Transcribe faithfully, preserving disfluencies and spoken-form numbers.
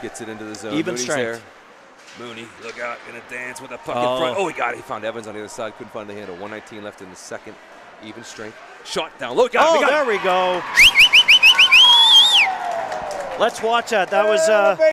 Gets it into the zone. Even Mooney's strength. there. Mooney, look out, gonna dance with a puck Oh. in front. Oh, he got it. He found Evans on the other side. Couldn't find the handle. one nineteen left in the second. Even strength. Shot down. Look out. Oh, we got there we go. Let's watch that. That was. Uh,